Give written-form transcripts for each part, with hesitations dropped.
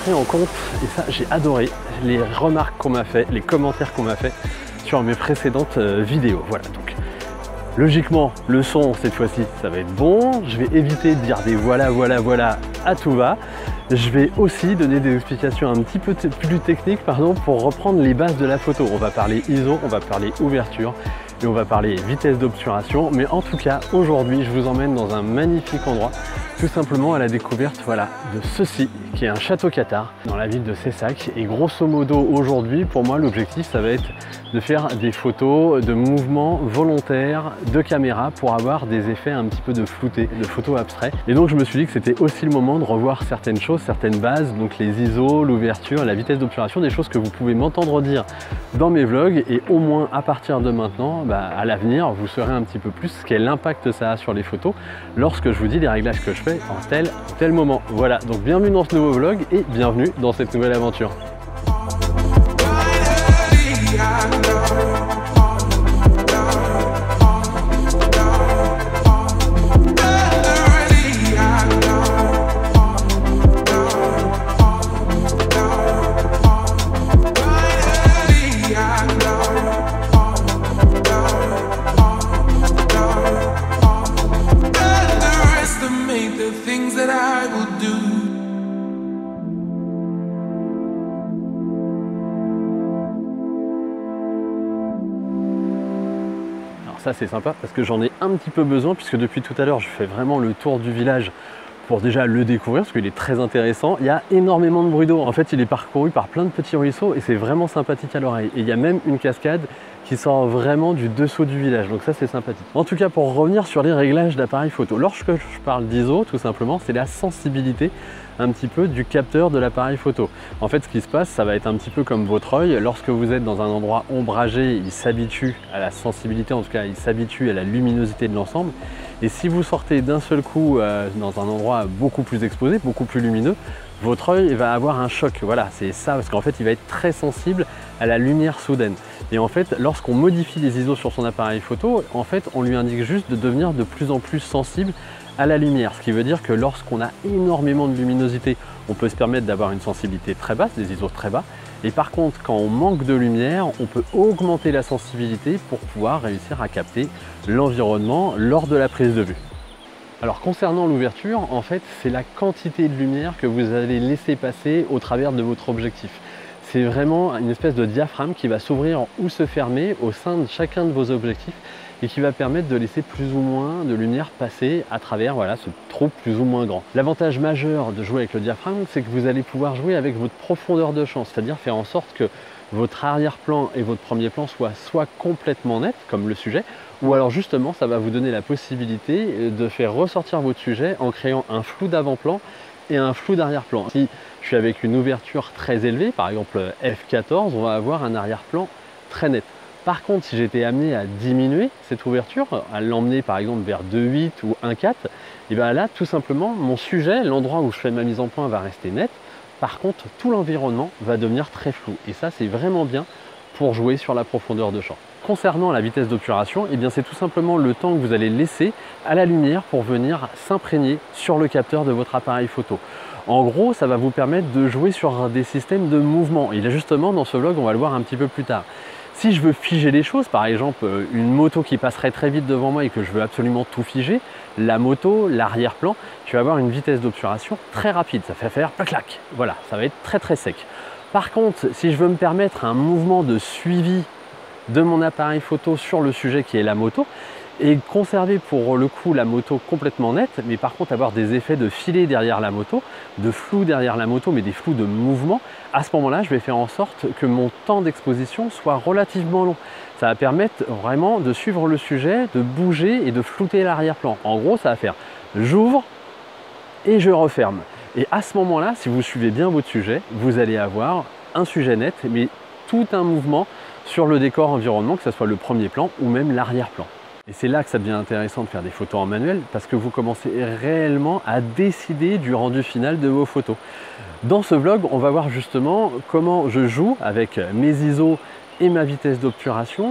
pris en compte, et ça j'ai adoré, les remarques qu'on m'a fait, les commentaires qu'on m'a fait sur mes précédentes vidéos. Voilà, donc logiquement le son cette fois-ci ça va être bon, je vais éviter de dire des voilà à tout va. Je vais aussi donner des explications un petit peu plus techniques pour reprendre les bases de la photo. On va parler ISO, on va parler ouverture et on va parler vitesse d'obturation. Mais en tout cas, aujourd'hui, je vous emmène dans un magnifique endroit, tout simplement à la découverte de ceci, qui est un château cathare dans la ville de Cessac. Et grosso modo, aujourd'hui, pour moi, l'objectif, ça va être de faire des photos de mouvements volontaires de caméra pour avoir des effets un petit peu de flouté, de photos abstraites. Et donc, je me suis dit que c'était aussi le moment de revoir certaines choses, certaines bases, donc les ISO, l'ouverture, la vitesse d'obturation, des choses que vous pouvez m'entendre dire dans mes vlogs, et au moins à partir de maintenant, à l'avenir, vous saurez un petit peu plus quel impact ça a sur les photos lorsque je vous dis les réglages que je fais en tel moment. Voilà, donc bienvenue dans ce nouveau vlog et bienvenue dans cette nouvelle aventure. Ça c'est sympa parce que j'en ai un petit peu besoin, puisque depuis tout à l'heure je fais vraiment le tour du village pour déjà le découvrir, parce qu'il est très intéressant. Il y a énormément de bruit d'eau. En fait, il est parcouru par plein de petits ruisseaux et c'est vraiment sympathique à l'oreille. Et il y a même une cascade qui sort vraiment du dessous du village, donc ça c'est sympathique. En tout cas, pour revenir sur les réglages d'appareil photo, lorsque je parle d'ISO, tout simplement, c'est la sensibilité un petit peu du capteur de l'appareil photo. En fait, ce qui se passe, ça va être un petit peu comme votre œil. Lorsque vous êtes dans un endroit ombragé, il s'habitue à la sensibilité, en tout cas il s'habitue à la luminosité de l'ensemble. Et si vous sortez d'un seul coup dans un endroit beaucoup plus exposé, beaucoup plus lumineux, votre œil va avoir un choc. Voilà, c'est ça, parce qu'en fait il va être très sensible à la lumière soudaine. Et en fait, lorsqu'on modifie les ISO sur son appareil photo, en fait on lui indique juste de devenir de plus en plus sensible à la lumière, ce qui veut dire que lorsqu'on a énormément de luminosité, on peut se permettre d'avoir une sensibilité très basse, des ISO très bas, et par contre quand on manque de lumière, on peut augmenter la sensibilité pour pouvoir réussir à capter l'environnement lors de la prise de vue. Alors concernant l'ouverture, en fait c'est la quantité de lumière que vous allez laisser passer au travers de votre objectif. C'est vraiment une espèce de diaphragme qui va s'ouvrir ou se fermer au sein de chacun de vos objectifs, et qui va permettre de laisser plus ou moins de lumière passer à travers ce trou plus ou moins grand. L'avantage majeur de jouer avec le diaphragme, c'est que vous allez pouvoir jouer avec votre profondeur de champ, c'est-à-dire faire en sorte que votre arrière-plan et votre premier plan soient soit complètement nets, comme le sujet, ou alors justement ça va vous donner la possibilité de faire ressortir votre sujet en créant un flou d'avant-plan et un flou d'arrière-plan. Si je suis avec une ouverture très élevée, par exemple f14, on va avoir un arrière-plan très net. Par contre, si j'étais amené à diminuer cette ouverture, à l'emmener par exemple vers 2.8 ou 1.4, et bien là, tout simplement, mon sujet, l'endroit où je fais ma mise en point va rester net. Par contre, tout l'environnement va devenir très flou. Et ça, c'est vraiment bien pour jouer sur la profondeur de champ. Concernant la vitesse d'obturation, eh bien c'est tout simplement le temps que vous allez laisser à la lumière pour venir s'imprégner sur le capteur de votre appareil photo. En gros, ça va vous permettre de jouer sur des systèmes de mouvement. Et là, justement, dans ce vlog, on va le voir un petit peu plus tard. Si je veux figer les choses, par exemple une moto qui passerait très vite devant moi et que je veux absolument tout figer, la moto, l'arrière-plan, je vais avoir une vitesse d'obturation très rapide, ça fait faire clac-clac. Voilà, ça va être très très sec. Par contre, si je veux me permettre un mouvement de suivi de mon appareil photo sur le sujet qui est la moto, et conserver pour le coup la moto complètement nette, mais par contre avoir des effets de filet derrière la moto, de flou derrière la moto, mais des flous de mouvement, à ce moment-là, je vais faire en sorte que mon temps d'exposition soit relativement long. Ça va permettre vraiment de suivre le sujet, de bouger et de flouter l'arrière-plan. En gros, ça va faire j'ouvre et je referme. Et à ce moment-là, si vous suivez bien votre sujet, vous allez avoir un sujet net, mais tout un mouvement sur le décor environnement, que ce soit le premier plan ou même l'arrière-plan. Et c'est là que ça devient intéressant de faire des photos en manuel, parce que vous commencez réellement à décider du rendu final de vos photos. Dans ce vlog, on va voir justement comment je joue avec mes ISO et ma vitesse d'obturation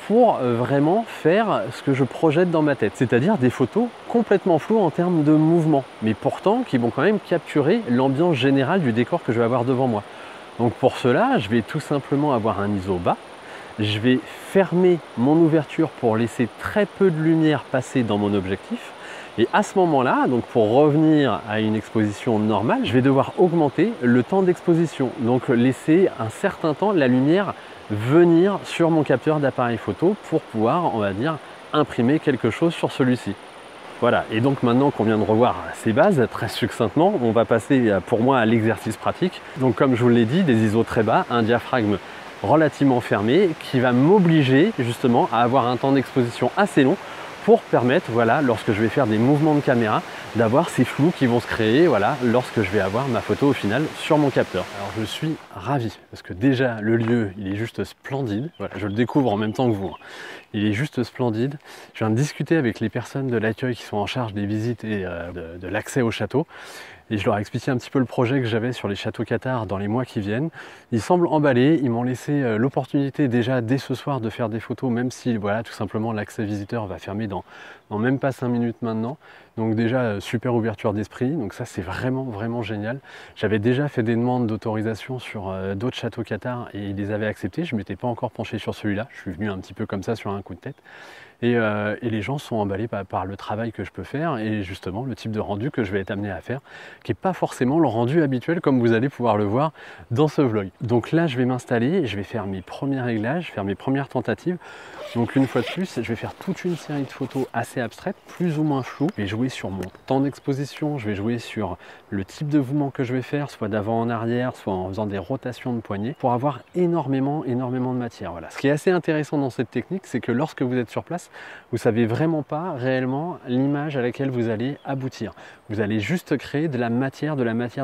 pour vraiment faire ce que je projette dans ma tête, c'est-à-dire des photos complètement floues en termes de mouvement, mais pourtant qui vont quand même capturer l'ambiance générale du décor que je vais avoir devant moi. Donc pour cela, je vais tout simplement avoir un ISO bas, je vais fermer mon ouverture pour laisser très peu de lumière passer dans mon objectif. Et à ce moment-là, donc pour revenir à une exposition normale, je vais devoir augmenter le temps d'exposition. Donc laisser un certain temps la lumière venir sur mon capteur d'appareil photo pour pouvoir, on va dire, imprimer quelque chose sur celui-ci. Voilà, et donc maintenant qu'on vient de revoir ces bases, très succinctement, on va passer pour moi à l'exercice pratique. Donc comme je vous l'ai dit, des ISO très bas, un diaphragme relativement fermé qui va m'obliger justement à avoir un temps d'exposition assez long pour permettre, voilà, lorsque je vais faire des mouvements de caméra, d'avoir ces flous qui vont se créer, voilà, lorsque je vais avoir ma photo au final sur mon capteur. Alors je suis ravi parce que déjà le lieu, il est juste splendide. Voilà, je le découvre en même temps que vous. Il est juste splendide. Je viens de discuter avec les personnes de l'accueil qui sont en charge des visites et de l'accès au château. Et je leur ai expliqué un petit peu le projet que j'avais sur les châteaux cathares dans les mois qui viennent. Ils semblent emballés, ils m'ont laissé l'opportunité déjà dès ce soir de faire des photos, même si voilà, tout simplement l'accès visiteur va fermer dans même pas 5 minutes maintenant. Donc déjà super ouverture d'esprit, donc ça c'est vraiment génial. J'avais déjà fait des demandes d'autorisation sur d'autres châteaux cathares et ils les avaient acceptés. Je ne m'étais pas encore penché sur celui-là, je suis venu un petit peu comme ça sur un coup de tête. Et les gens sont emballés par le travail que je peux faire et justement le type de rendu que je vais être amené à faire, qui n'est pas forcément le rendu habituel comme vous allez pouvoir le voir dans ce vlog. Donc là je vais m'installer, je vais faire mes premiers réglages, faire mes premières tentatives. Donc une fois de plus, je vais faire toute une série de photos assez abstraites, plus ou moins floues. Je vais jouer sur mon temps d'exposition, je vais jouer sur le type de mouvement que je vais faire, soit d'avant en arrière, soit en faisant des rotations de poignets, pour avoir énormément de matière. Voilà. Ce qui est assez intéressant dans cette technique, c'est que lorsque vous êtes sur place, vous ne savez vraiment pas réellement l'image à laquelle vous allez aboutir. Vous allez juste créer de la matière,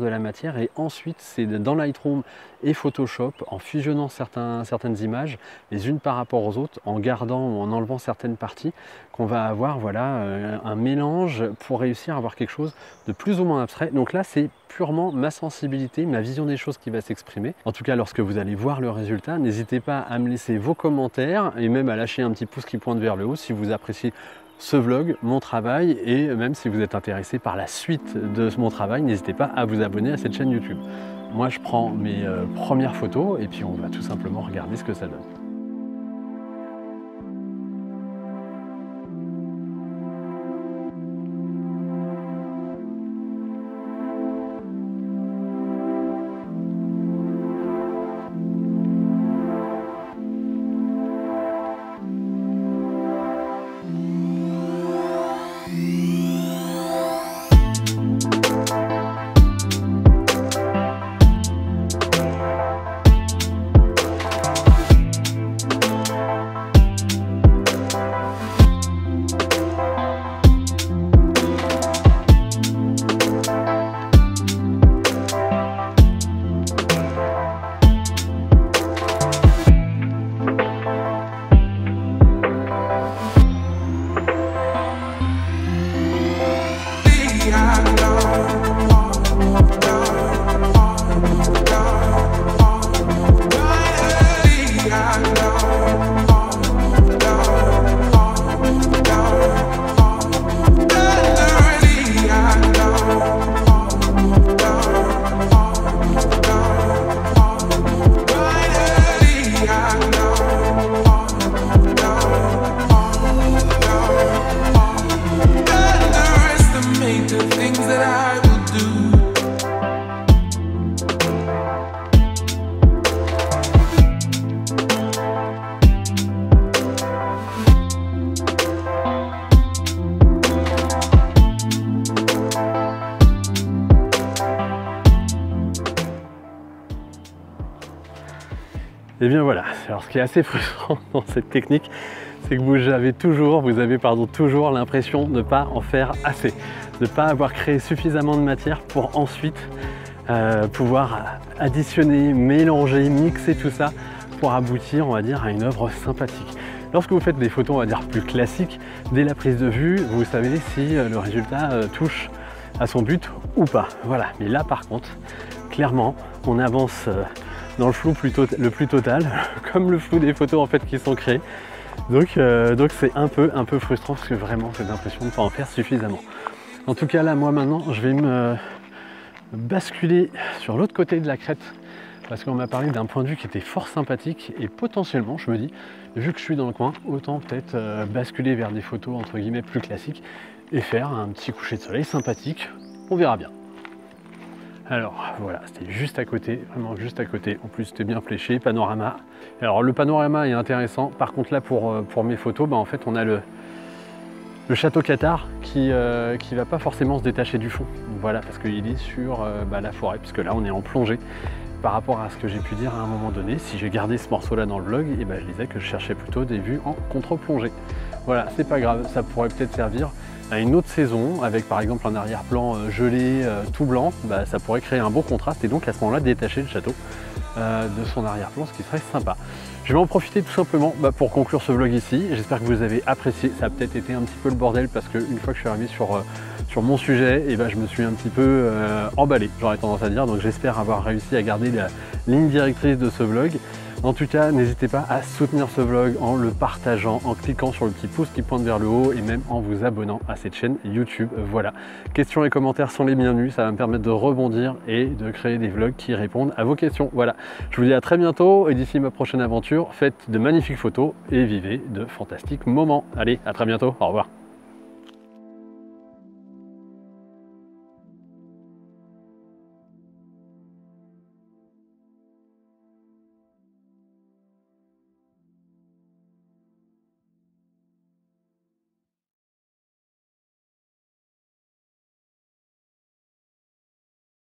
et ensuite c'est dans Lightroom et Photoshop, en fusionnant certaines images, les unes par rapport aux autres, en gardant ou en enlevant certaines parties, qu'on va avoir voilà, un mélange pour réussir à avoir quelque chose de plus ou moins abstrait. Donc là c'est purement ma sensibilité, ma vision des choses qui va s'exprimer. En tout cas lorsque vous allez voir le résultat, n'hésitez pas à me laisser vos commentaires et même à lâcher un petit pouce qui pointe vers le haut si vous appréciez ce vlog, mon travail, et même si vous êtes intéressé par la suite de mon travail, n'hésitez pas à vous abonner à cette chaîne YouTube. Moi je prends mes premières photos et puis on va tout simplement regarder ce que ça donne. Et bien voilà, alors ce qui est assez frustrant dans cette technique, c'est que vous avez toujours l'impression de ne pas en faire assez, de ne pas avoir créé suffisamment de matière pour ensuite pouvoir additionner, mélanger, mixer tout ça pour aboutir, on va dire, à une œuvre sympathique. Lorsque vous faites des photos, on va dire, plus classiques, dès la prise de vue, vous savez si le résultat touche à son but ou pas. Voilà, mais là par contre, clairement, on avance dans le flou le plus total, comme le flou des photos en fait qui sont créées. Donc c'est un peu frustrant parce que vraiment j'ai l'impression de ne pas en faire suffisamment. En tout cas là, moi maintenant, je vais me basculer sur l'autre côté de la crête parce qu'on m'a parlé d'un point de vue qui était fort sympathique et potentiellement, je me dis, vu que je suis dans le coin, autant peut-être basculer vers des photos entre guillemets plus classiques et faire un petit coucher de soleil sympathique. On verra bien. Alors voilà, c'était juste à côté, vraiment juste à côté. En plus, c'était bien fléché, panorama. Alors le panorama est intéressant. Par contre là, pour mes photos, en fait, on a le château Cathare qui va pas forcément se détacher du fond. Donc, voilà, parce qu'il est sur la forêt, puisque là, on est en plongée. Par rapport à ce que j'ai pu dire à un moment donné, si j'ai gardé ce morceau-là dans le vlog, et je disais que je cherchais plutôt des vues en contre-plongée. Voilà, c'est pas grave, ça pourrait peut-être servir à une autre saison, avec par exemple un arrière-plan gelé tout blanc, ça pourrait créer un beau contraste et donc à ce moment-là détacher le château de son arrière-plan, ce qui serait sympa. Je vais en profiter tout simplement pour conclure ce vlog ici. J'espère que vous avez apprécié. Ça a peut-être été un petit peu le bordel parce qu'une fois que je suis arrivé sur mon sujet, je me suis un petit peu emballé, j'aurais tendance à dire. Donc j'espère avoir réussi à garder la ligne directrice de ce vlog. En tout cas, n'hésitez pas à soutenir ce vlog en le partageant, en cliquant sur le petit pouce qui pointe vers le haut et même en vous abonnant à cette chaîne YouTube. Voilà, questions et commentaires sont les bienvenus, ça va me permettre de rebondir et de créer des vlogs qui répondent à vos questions. Voilà, je vous dis à très bientôt et d'ici ma prochaine aventure, faites de magnifiques photos et vivez de fantastiques moments. Allez, à très bientôt, au revoir.